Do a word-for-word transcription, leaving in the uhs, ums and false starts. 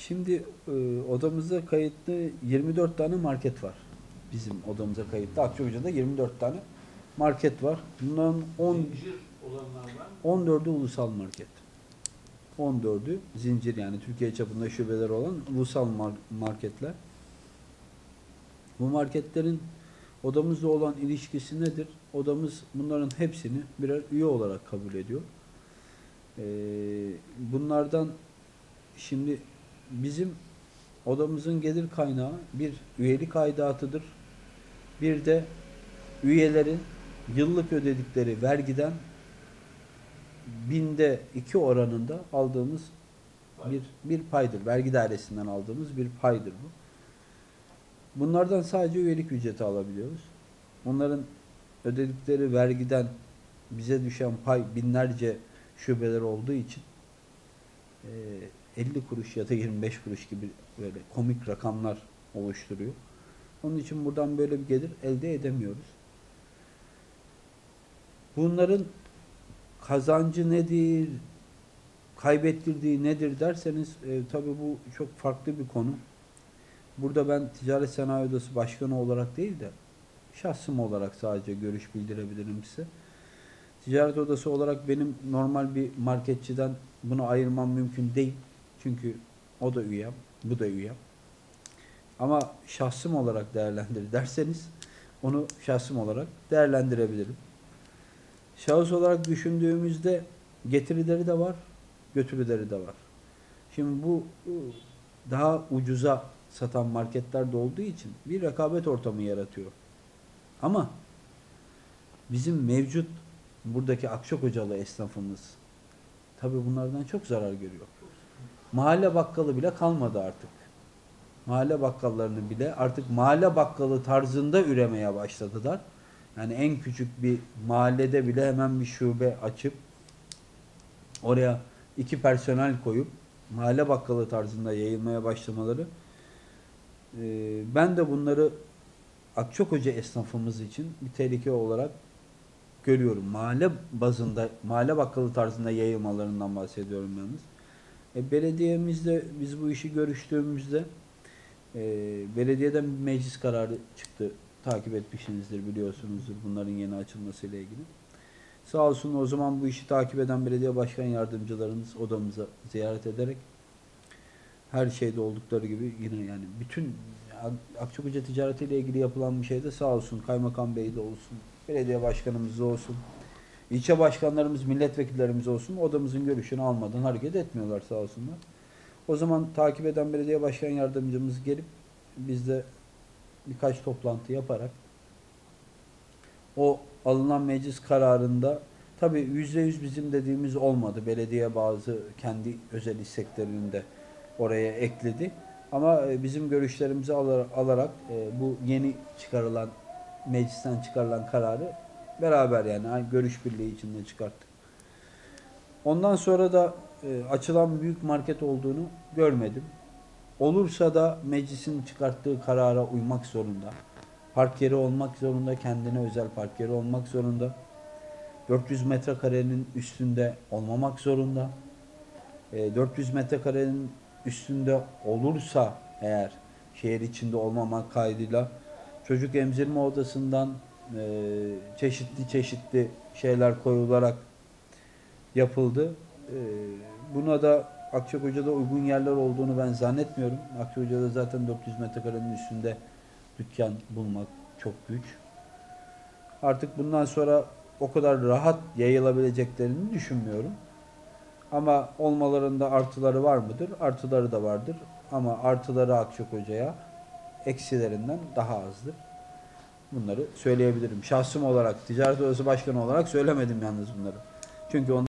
Şimdi e, odamızda kayıtlı yirmi dört tane market var. Bizim odamıza kayıtlı. Akçakoca'da yirmi dört tane market var. Bunların on, Zincir olanlar var mı? on dördü ulusal market. on dördü zincir, yani Türkiye çapında şubeleri olan ulusal marketler. Bu marketlerin odamızla olan ilişkisi nedir? Odamız bunların hepsini birer üye olarak kabul ediyor. Ee, bunlardan şimdi bizim odamızın gelir kaynağı bir üyelik aidatıdır. Bir de üyelerin yıllık ödedikleri vergiden binde iki oranında aldığımız bir, bir paydır. Vergi dairesinden aldığımız bir paydır bu. Bunlardan sadece üyelik ücreti alabiliyoruz. Onların ödedikleri vergiden bize düşen pay binlerce şubeler olduğu için elli kuruş ya da yirmi beş kuruş gibi böyle komik rakamlar oluşturuyor. Onun için buradan böyle bir gelir elde edemiyoruz. Bunların kazancı nedir, kaybettirdiği nedir derseniz e, tabii bu çok farklı bir konu. Burada ben Ticaret Sanayi Odası Başkanı olarak değil de şahsım olarak sadece görüş bildirebilirim size. Ticaret Odası olarak benim normal bir marketçiden bunu ayırmam mümkün değil. Çünkü o da üyem, bu da üyem. Ama şahsım olarak değerlendir derseniz onu şahsım olarak değerlendirebilirim. Şahıs olarak düşündüğümüzde getirileri de var, götürüleri de var. Şimdi bu daha ucuza satan marketlerde olduğu için bir rekabet ortamı yaratıyor. Ama bizim mevcut buradaki Akçakocalı esnafımız tabii bunlardan çok zarar görüyor. Mahalle bakkalı bile kalmadı artık. Mahalle bakkallarını bile artık mahalle bakkalı tarzında üremeye başladılar. Yani en küçük bir mahallede bile hemen bir şube açıp oraya iki personel koyup mahalle bakkalı tarzında yayılmaya başlamaları, ben de bunları Akçakoca esnafımız için bir tehlike olarak görüyorum. Mahalle bazında, mahalle bakkalı tarzında yayılmalarından bahsediyorum yalnız. E, belediyemizde biz bu işi görüştüğümüzde e, belediyeden bir meclis kararı çıktı. Takip etmişsinizdir, biliyorsunuzdur bunların yeni açılmasıyla ilgili. Sağ olsun o zaman bu işi takip eden belediye başkan yardımcılarımız odamıza ziyaret ederek her şeyde oldukları gibi yine yani bütün Akçakoca ticaretiyle ilgili yapılan bir şeyde sağ olsun kaymakam bey de olsun, belediye başkanımız da olsun, ilçe başkanlarımız, milletvekillerimiz olsun odamızın görüşünü almadan hareket etmiyorlar sağ olsunlar. O zaman takip eden belediye başkan yardımcımız gelip bizde birkaç toplantı yaparak o alınan meclis kararında tabii yüzde yüz bizim dediğimiz olmadı. Belediye bazı kendi özel isteklerinde oraya ekledi. Ama bizim görüşlerimizi alarak bu yeni çıkarılan meclisten çıkarılan kararı beraber yani görüş birliği içinde çıkarttık. Ondan sonra da açılan büyük market olduğunu görmedim. Olursa da meclisin çıkarttığı karara uymak zorunda. Park yeri olmak zorunda, kendine özel park yeri olmak zorunda. dört yüz metrekarenin üstünde olmamak zorunda. dört yüz metrekarenin üstünde olursa eğer şehir içinde olmamak kaydıyla çocuk emzirme odasından çeşitli çeşitli şeyler koyularak yapıldı. Buna da Akçakoca'da uygun yerler olduğunu ben zannetmiyorum. Akçakoca'da zaten dört yüz metrekarenin üstünde dükkan bulmak çok güç. Artık bundan sonra o kadar rahat yayılabileceklerini düşünmüyorum. Ama olmalarında artıları var mıdır? Artıları da vardır. Ama artıları Akçakoca'ya eksilerinden daha azdır. Bunları söyleyebilirim. Şahsım olarak, Ticaret Odası Başkanı olarak söylemedim yalnız bunları. Çünkü onlar